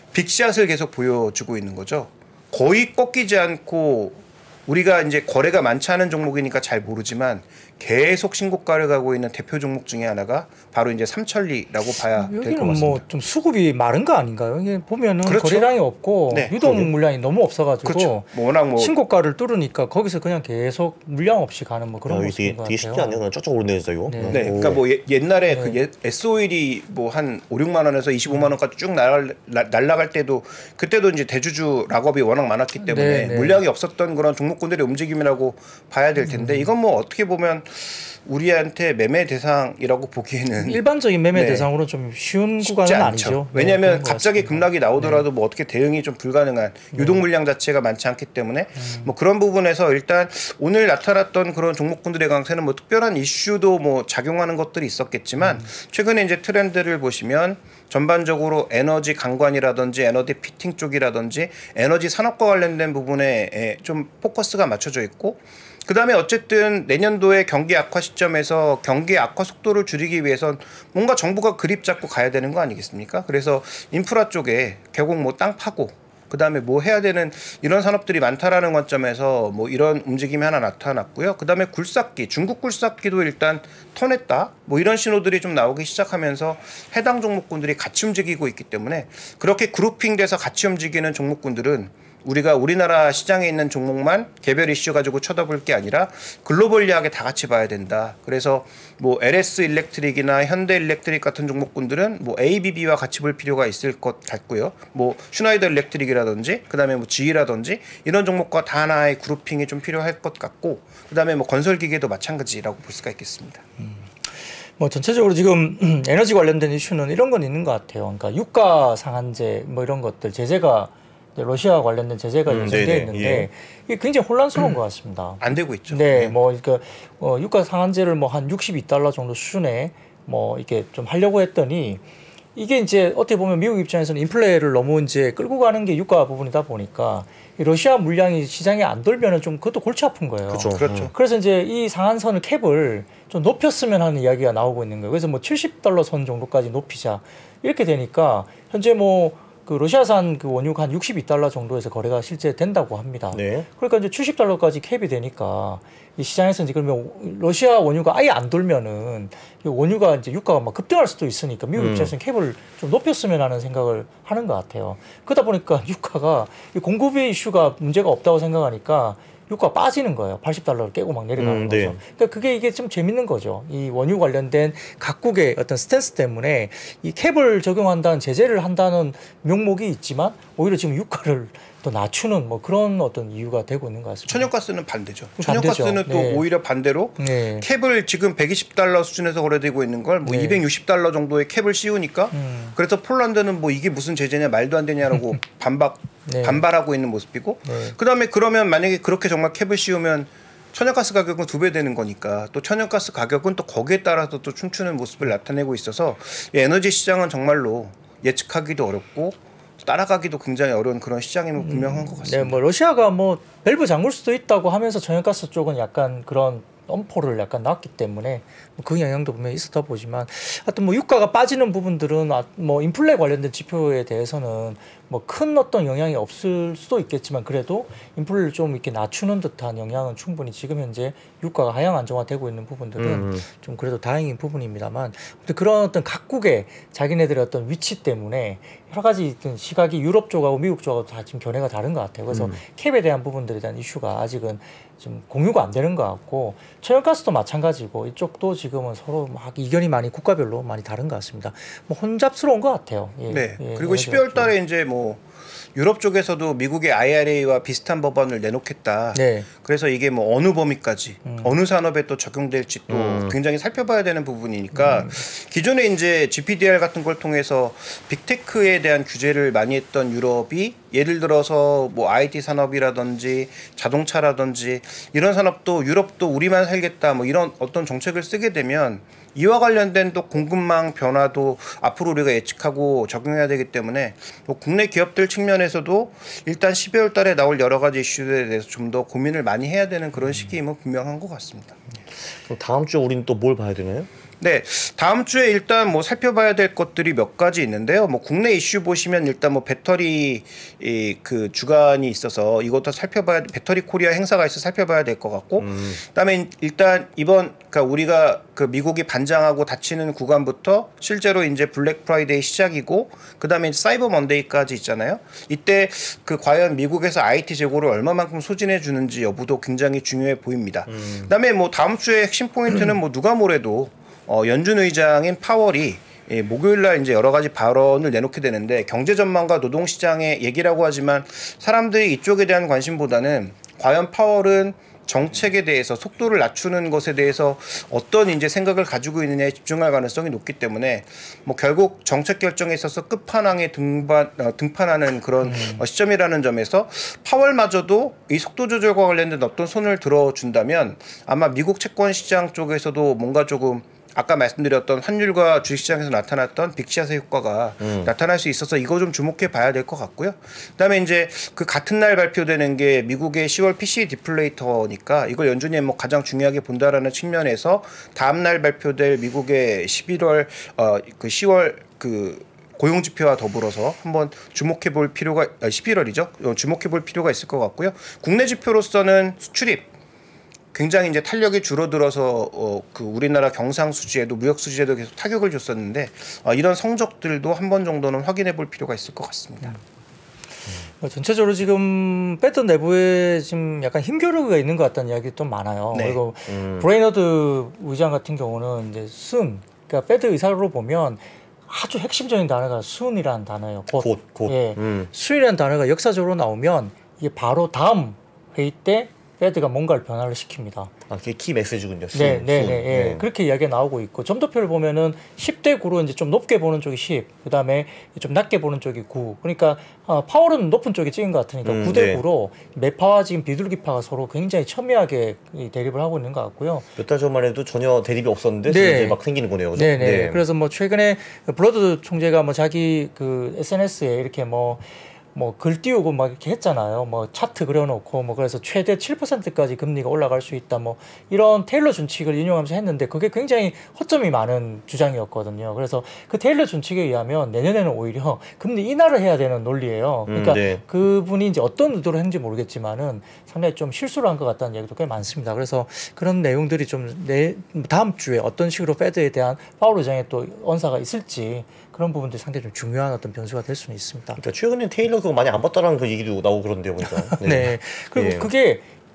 빅샷을 계속 보여주고 있는 거죠. 거의 꺾이지 않고 우리가 이제 거래가 많지 않은 종목이니까 잘 모르지만 계속 신고가를 가고 있는 대표 종목 중에 하나가 바로 이제 삼천리라고 봐야 될 것 같습니다. 여기는 뭐 좀 수급이 마른 거 아닌가요? 이게 보면은 그렇죠? 거래량이 없고 네, 유동 그러게. 물량이 너무 없어가지고 그렇죠. 뭐 워낙 뭐 신고가를 뚫으니까 거기서 그냥 계속 물량 없이 가는 뭐 그런 모습인 것 같아요. 되게 쉽지 않네요. 쫙쫙 오르네요, 이거. 네. 네, 그러니까 뭐 예, 옛날에 네. 그 에스오일이 뭐 한 오, 육만 원에서 이십오만 원까지 쭉 날아갈, 날아갈 때도 그때도 이제 대주주 락업이 워낙 많았기 때문에 네, 네. 물량이 없었던 그런 종목군들의 움직임이라고 봐야 될 텐데 음. 이건 뭐 어떻게 보면 우리한테 매매 대상이라고 보기에는 일반적인 매매 네. 대상으로 좀 쉬운 구간은 않죠. 아니죠. 왜냐하면 네, 갑자기 급락이 나오더라도 네. 뭐 어떻게 대응이 좀 불가능한 네. 유동 물량 자체가 많지 않기 때문에 음. 뭐 그런 부분에서 일단 오늘 나타났던 그런 종목군들의 강세는 뭐 특별한 이슈도 뭐 작용하는 것들이 있었겠지만 음. 최근에 이제 트렌드를 보시면 전반적으로 에너지 강관이라든지 에너지 피팅 쪽이라든지 에너지 산업과 관련된 부분에 좀 포커스가 맞춰져 있고 그 다음에 어쨌든 내년도에 경기 악화 시점에서 경기 악화 속도를 줄이기 위해선 뭔가 정부가 그립 잡고 가야 되는 거 아니겠습니까? 그래서 인프라 쪽에 결국 뭐 땅 파고 그 다음에 뭐 해야 되는 이런 산업들이 많다라는 관점에서 뭐 이런 움직임이 하나 나타났고요. 그 다음에 굴삭기, 중국 굴삭기도 일단 턴했다. 뭐 이런 신호들이 좀 나오기 시작하면서 해당 종목군들이 같이 움직이고 있기 때문에 그렇게 그룹핑돼서 같이 움직이는 종목군들은 우리가 우리나라 시장에 있는 종목만 개별 이슈 가지고 쳐다볼 게 아니라 글로벌리하게 다 같이 봐야 된다. 그래서 뭐 엘에스 일렉트릭이나 현대 일렉트릭 같은 종목군들은 뭐 에이비비와 같이 볼 필요가 있을 것 같고요. 뭐 슈나이더 일렉트릭이라든지 그다음에 뭐 지이라든지 이런 종목과 다 하나의 그룹핑이 좀 필요할 것 같고 그다음에 뭐 건설기계도 마찬가지라고 볼 수가 있겠습니다. 음. 뭐 전체적으로 지금 에너지 관련된 이슈는 이런 건 있는 것 같아요. 그러니까 유가 상한제 뭐 이런 것들 제재가 러시아 관련된 제재가 음, 예정되어 있는데 예. 이게 굉장히 혼란스러운 음. 것 같습니다. 안 되고 있죠. 네, 네. 뭐 그러니까 어, 유가 상한제를 뭐 한 육십이 달러 정도 수준에 뭐 이렇게 좀 하려고 했더니 이게 이제 어떻게 보면 미국 입장에서는 인플레를 너무 이제 끌고 가는 게 유가 부분이다 보니까 이 러시아 물량이 시장에 안 돌면은 좀 그것도 골치 아픈 거예요. 그렇죠. 그렇죠. 그래서 이제 이 상한선을 캡을 좀 높였으면 하는 이야기가 나오고 있는 거예요. 그래서 뭐 칠십 달러 선 정도까지 높이자 이렇게 되니까 현재 뭐 그 러시아산 그 원유가 한 육십이 달러 정도에서 거래가 실제 된다고 합니다. 네. 그러니까 이제 칠십 달러까지 캡이 되니까 이 시장에서 이제 그러면 러시아 원유가 아예 안 돌면은 원유가 이제 유가가 막 급등할 수도 있으니까 미국 음. 입장에서는 캡을 좀 높였으면 하는 생각을 하는 것 같아요. 그러다 보니까 유가가 공급의 이슈가 문제가 없다고 생각하니까 유가가 빠지는 거예요. 팔십 달러를 깨고 막 내려가는 음, 거죠. 네. 그러니까 그게 이게 좀 재밌는 거죠. 이 원유 관련된 각국의 어떤 스탠스 때문에 이 캡을 적용한다는 제재를 한다는 명목이 있지만 오히려 지금 유가를 또 낮추는 뭐 그런 어떤 이유가 되고 있는 것 같습니다. 천연가스는 반대죠. 반대죠. 천연가스는 또 네. 오히려 반대로 네. 캡을 지금 백이십 달러 수준에서 거래되고 있는 걸 뭐 네. 이백육십 달러 정도의 캡을 씌우니까 음. 그래서 폴란드는 뭐 이게 무슨 제재냐 말도 안 되냐라고 반박 네. 반발하고 있는 모습이고 네. 그다음에 그러면 만약에 그렇게 정말 캡을 씌우면 천연가스 가격은 두 배 되는 거니까 또 천연가스 가격은 또 거기에 따라서 또 춤추는 모습을 나타내고 있어서 이 에너지 시장은 정말로 예측하기도 어렵고 따라가기도 굉장히 어려운 그런 시장임은 분명한 것 같습니다. 네, 뭐 러시아가 뭐 밸브 잠글 수도 있다고 하면서 천연가스 쪽은 약간 그런 엄포를 약간 놨기 때문에 그 영향도 분명히 있었다 보지만 하여튼 뭐 유가가 빠지는 부분들은 뭐 인플레 관련된 지표에 대해서는 뭐 큰 어떤 영향이 없을 수도 있겠지만 그래도 인플레를 좀 이렇게 낮추는 듯한 영향은 충분히 지금 현재 유가가 하향 안정화되고 있는 부분들은 음. 좀 그래도 다행인 부분입니다만 그런 어떤 각국의 자기네들의 어떤 위치 때문에 여러 가지 시각이 유럽 쪽하고 미국 쪽하고 다 지금 견해가 다른 것 같아요. 그래서 음. 캡에 대한 부분들에 대한 이슈가 아직은 좀 공유가 안 되는 것 같고 천연가스도 마찬가지고 이쪽도 지금은 서로 막 이견이 많이 국가별로 많이 다른 것 같습니다. 뭐 혼잡스러운 것 같아요. 예, 네. 예, 그리고 십이월 달에 이제 뭐 유럽 쪽에서도 미국의 아이알에이와 비슷한 법안을 내놓겠다. 네. 그래서 이게 뭐 어느 범위까지 음. 어느 산업에 또 적용될지 또 음. 굉장히 살펴봐야 되는 부분이니까 음. 기존에 이제 지피디알 같은 걸 통해서 빅테크에 대한 규제를 많이 했던 유럽이 예를 들어서 뭐 아이티 산업이라든지 자동차라든지 이런 산업도 유럽도 우리만 살겠다 뭐 이런 어떤 정책을 쓰게 되면 이와 관련된 또 공급망 변화도 앞으로 우리가 예측하고 적용해야 되기 때문에 뭐 국내 기업들 측면에서도 일단 십이월 달에 나올 여러 가지 이슈들에 대해서 좀 더 고민을 많이 해야 되는 그런 시기임은 분명한 것 같습니다. 그럼 다음 주에 우리는 또 뭘 봐야 되나요? 네, 다음 주에 일단 뭐 살펴봐야 될 것들이 몇 가지 있는데요. 뭐 국내 이슈 보시면 일단 뭐 배터리 이 그 주간이 있어서 이것도 살펴봐야 배터리 코리아 행사가 있어 살펴봐야 될 것 같고, 음. 그다음에 일단 이번 그러니까 우리가 그 미국이 반장하고 닫히는 구간부터 실제로 이제 블랙 프라이데이 시작이고, 그다음에 사이버 먼데이까지 있잖아요. 이때 그 과연 미국에서 아이티 재고를 얼마만큼 소진해 주는지 여부도 굉장히 중요해 보입니다. 음. 그다음에 뭐 다음 주에 핵심 포인트는 뭐 누가 뭐래도 어, 연준 의장인 파월이 예, 목요일 날 이제 여러 가지 발언을 내놓게 되는데 경제 전망과 노동 시장의 얘기라고 하지만 사람들이 이쪽에 대한 관심보다는 과연 파월은 정책에 대해서 속도를 낮추는 것에 대해서 어떤 이제 생각을 가지고 있느냐에 집중할 가능성이 높기 때문에 뭐 결국 정책 결정에 있어서 끝판왕에 등반, 어, 등판하는 그런 음. 어, 시점이라는 점에서 파월마저도 이 속도 조절과 관련된 어떤 손을 들어준다면 아마 미국 채권 시장 쪽에서도 뭔가 조금 아까 말씀드렸던 환율과 주식시장에서 나타났던 빅샷의 효과가 음. 나타날 수 있어서 이거 좀 주목해 봐야 될 것 같고요. 그다음에 이제 그 같은 날 발표되는 게 미국의 시월 피씨 디플레이터니까 이걸 연준이 뭐 가장 중요하게 본다라는 측면에서 다음 날 발표될 미국의 십일월 어 그 시월 그 고용 지표와 더불어서 한번 주목해 볼 필요가 아, 십일월이죠. 주목해 볼 필요가 있을 것 같고요. 국내 지표로서는 수출입 굉장히 이제 탄력이 줄어들어서 어, 그 우리나라 경상 수지에도 무역 수지에도 계속 타격을 줬었는데 어, 이런 성적들도 한 번 정도는 확인해 볼 필요가 있을 것 같습니다. 뭐 전체적으로 지금 패드 내부에 지금 약간 힘겨루기가 있는 것 같다는 이야기 좀 많아요. 네. 그리고 음. 브레이너드 의장 같은 경우는 이제 순, 그러니까 패드 의사로 보면 아주 핵심적인 단어가 순이라는 단어예요. 곧. 곧, 곧. 예. 음. 순이라는 단어가 역사적으로 나오면 이게 바로 다음 회의 때 패드가 뭔가를 변화를 시킵니다. 아, 그게 키 메시지군요. 순, 네, 네, 순. 네, 예. 그렇게 이야기가 나오고 있고 점도표를 보면은 십 대 구로 이제 좀 높게 보는 쪽이 십, 그 다음에 좀 낮게 보는 쪽이 구. 그러니까 어, 파월은 높은 쪽에 찍은 것 같으니까 음, 구 대 네. 구로 매파와 지금 비둘기파가 서로 굉장히 첨예하게 이 대립을 하고 있는 것 같고요. 몇 달 전만 해도 전혀 대립이 없었는데 네. 이제 막 생기는 거네요. 그죠? 네네. 네. 그래서 뭐 최근에 브로드 총재가 뭐 자기 그 에스엔에스에 이렇게 뭐 뭐 글 띄우고 막 이렇게 했잖아요. 뭐 차트 그려놓고 뭐 그래서 최대 칠 퍼센트까지 금리가 올라갈 수 있다. 뭐 이런 테일러 준칙을 인용하면서 했는데 그게 굉장히 허점이 많은 주장이었거든요. 그래서 그 테일러 준칙에 의하면 내년에는 오히려 금리 인하를 해야 되는 논리예요. 그러니까 음, 네. 그분이 이제 어떤 의도로 했는지 모르겠지만은 상당히 좀 실수를 한 것 같다는 얘기도 꽤 많습니다. 그래서 그런 내용들이 좀 내 다음 주에 어떤 식으로 패드에 대한 파월 의장의 또 언사가 있을지 그런 부분들이 상당히 좀 중요한 어떤 변수가 될 수는 있습니다. 그러니까 최근에 테일러 그거 많이 안 봤다라는 그 얘기도 나오고 그런데요, 보니까. 네. 그리고 네. 그게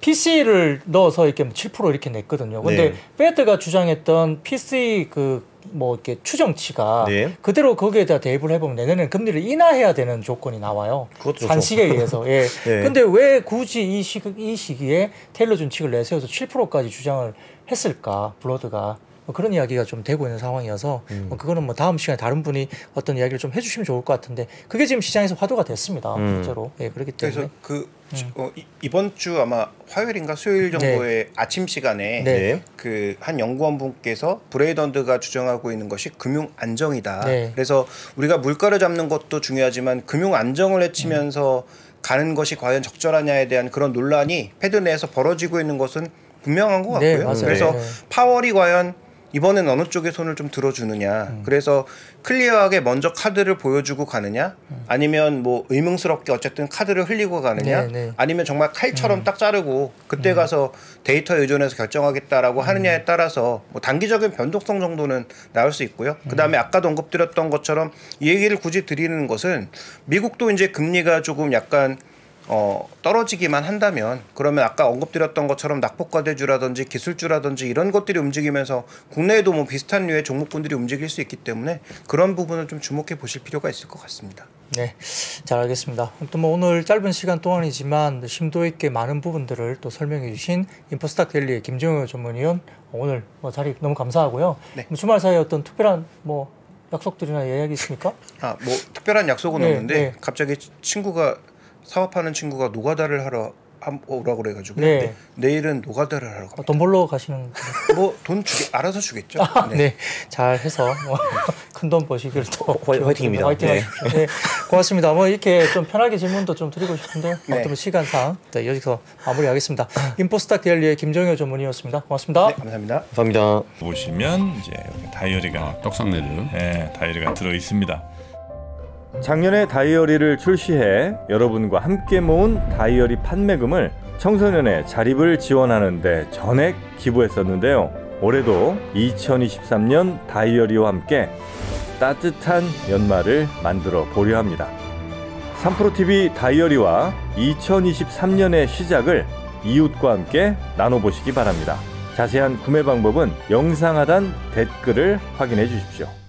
피씨를 넣어서 이렇게 칠 퍼센트 이렇게 냈거든요. 근데 네. 페드가 주장했던 피씨 그 뭐 이렇게 추정치가 네. 그대로 거기에다 대입을 해보면 내년에는 금리를 인하해야 되는 조건이 나와요. 그것도 산식에 의해서. 예. 네. 근데 왜 굳이 이, 시, 이 시기에 테일러 준칙을 내세워서 칠 퍼센트까지 주장을 했을까? 블러드가. 뭐 그런 이야기가 좀 되고 있는 상황이어서 음. 뭐 그거는 뭐 다음 시간에 다른 분이 어떤 이야기를 좀 해주시면 좋을 것 같은데 그게 지금 시장에서 화두가 됐습니다. 음. 실제로. 예, 그렇기 때문에. 그래서 그 음. 어, 이, 이번 주 아마 화요일인가 수요일 정도의 아침 시간에 네. 그 한 연구원 분께서 브레이던드가 주장하고 있는 것이 금융 안정이다. 네. 그래서 우리가 물가를 잡는 것도 중요하지만 금융 안정을 외치면서 음. 가는 것이 과연 적절하냐에 대한 그런 논란이 패드 내에서 벌어지고 있는 것은 분명한 것 같고요. 네, 맞아요. 그래서 네. 파월이 과연 이번엔 어느 쪽에 손을 좀 들어주느냐. 음. 그래서 클리어하게 먼저 카드를 보여주고 가느냐, 음. 아니면 뭐 의문스럽게 어쨌든 카드를 흘리고 가느냐, 네, 네. 아니면 정말 칼처럼 음. 딱 자르고 그때 음. 가서 데이터에 의존해서 결정하겠다라고 음. 하느냐에 따라서 뭐 단기적인 변동성 정도는 나올 수 있고요. 음. 그 다음에 아까도 언급드렸던 것처럼 이 얘기를 굳이 드리는 것은 미국도 이제 금리가 조금 약간 어, 떨어지기만 한다면 그러면 아까 언급드렸던 것처럼 낙폭과대주라든지 기술주라든지 이런 것들이 움직이면서 국내에도 뭐 비슷한 류의 종목군들이 움직일 수 있기 때문에 그런 부분을 좀 주목해 보실 필요가 있을 것 같습니다. 네, 잘 알겠습니다. 아무튼 뭐 오늘 짧은 시간 동안이지만 심도 있게 많은 부분들을 또 설명해 주신 인포스탁 델리의 김정효 전문위원 오늘 뭐 자리 너무 감사하고요. 네. 주말 사이에 어떤 특별한 뭐 약속들이나 예약이 있습니까? 아, 뭐 특별한 약속은 네, 없는데 네. 갑자기 친구가 사업하는 친구가 노가다를 하러 오라고 그래가지고 네. 네. 내일은 노가다를 하러 갑니다. 돈 벌러 가시는 뭐 돈 주게 알아서 주겠죠. 아, 네. 네, 잘 해서 뭐 큰 돈 버시기를 또 화이팅입니다. 화이팅 네. 하십시오. 네, 고맙습니다. 뭐 이렇게 좀 편하게 질문도 좀 드리고 싶은데 네. 어떤 시간상 네, 여기서 마무리하겠습니다. 인포스탁 데일리의 김정효 전문위원이었습니다. 고맙습니다. 네, 감사합니다. 감사합니다. 보시면 이제 여기 다이어리가 아, 떡상내드. 네, 다이어리가 들어 있습니다. 작년에 다이어리를 출시해 여러분과 함께 모은 다이어리 판매금을 청소년의 자립을 지원하는 데 전액 기부했었는데요. 올해도 이천이십삼 년 다이어리와 함께 따뜻한 연말을 만들어 보려 합니다. 삼프로티비 다이어리와 이천이십삼 년의 시작을 이웃과 함께 나눠보시기 바랍니다. 자세한 구매 방법은 영상 하단 댓글을 확인해 주십시오.